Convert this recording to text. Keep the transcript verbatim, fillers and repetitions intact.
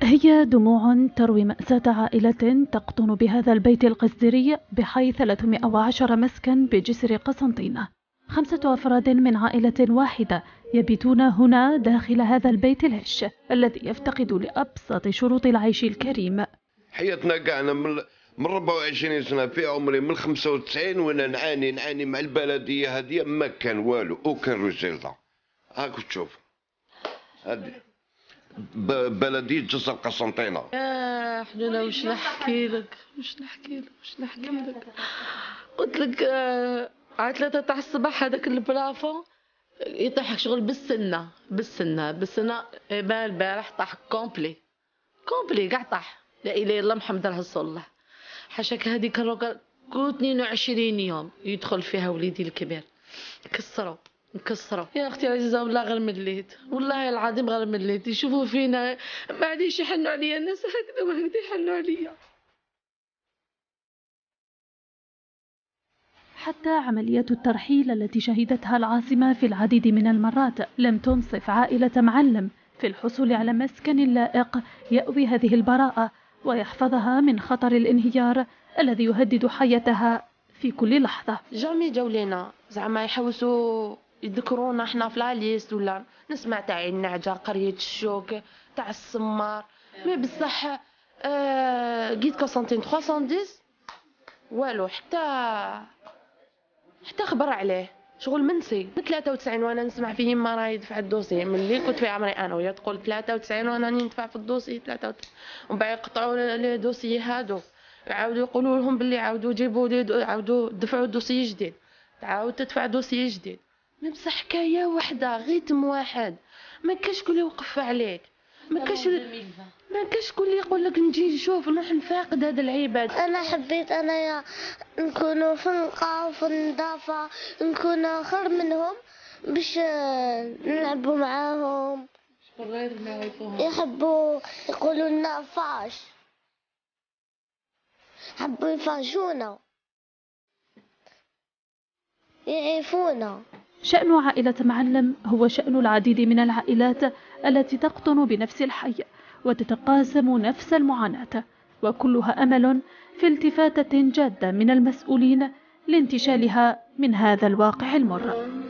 هي دموع تروي مأساة عائلة تقطن بهذا البيت القصدري بحي ثلاثمائة وعشرة مسكن بجسر قسنطينة. خمسة أفراد من عائلة واحدة يبيتون هنا داخل هذا البيت الهش الذي يفتقد لأبسط شروط العيش الكريم. حياتنا قاعنا من من أربعة وعشرين سنة في عمري من خمسة وتسعين وانا نعاني نعاني مع البلدية هذه، ما كان والو اوكان ريزلتا. هاك تشوف هذه بلدية جسر قسنطينة. يا حنونة وش نحكي لك وش نحكي لك وش نحكي لك قلت لك آه على ثلاثة تاع الصباح هذاك البلافون يطيحك شغل بالسنة بالسنة بالسنة. البارح طاح كومبلي كومبلي قاع طاح. لا اله الا الله محمد رسول الله. حاشاك هذيك الرقل كل اثنين وعشرين يوم يدخل فيها وليدي الكبير كسروا نكسروا. يا اختي العزيزه والله غير مليت، والله العظيم غير مليت. يشوفوا فينا ما عادش يحنوا عليا الناس هكذا ما هكذا يحنوا عليا. حتى عملية الترحيل التي شهدتها العاصمة في العديد من المرات لم تنصف عائلة معلم في الحصول على مسكن لائق يأوي هذه البراءة ويحفظها من خطر الانهيار الذي يهدد حياتها في كل لحظة. جامي جاو لينا زعما يحوسوا يذكرونا احنا في لاليست ولا نسمع تاع النعجة قرية الشوك تاع السمار. مي بصح آه قيت قسنطين ثلاثمائة وعشرة والو حتى حتى خبر عليه شغل منسي. من ثلاثة وتسعين وانا نسمع فيه ما راه يدفع الدوسي ملي كنت في عمري انا ويا تقول ثلاثة وتسعين وانا ندفع في الدوسي ثلاثة وتسعين ومن بعد يقطعوا لي دوسي هادو يعاودوا يقولوا لهم باللي عاودوا جيبوا لي عاودوا دفعوا دوسي جديد تعاود تدفع دوسي جديد. مي بصح حكايه واحده غيتم واحد ما كاش شكون يوقف عليك ما كاش ما كاش شكون اللي يقول لك نجي نشوف نروح نفاقد هذا العباد. انا حبيت انايا نكونوا في النقا وفي النظافه نكونوا خير منهم باش نلعبوا معاهم يحبوا يقولوا لنا فاش حبوا يفاجئونا يعيفونا. شأن عائلة معلم هو شأن العديد من العائلات التي تقطن بنفس الحي وتتقاسم نفس المعاناة، وكلها أمل في التفاتة جادة من المسؤولين لانتشالها من هذا الواقع المر.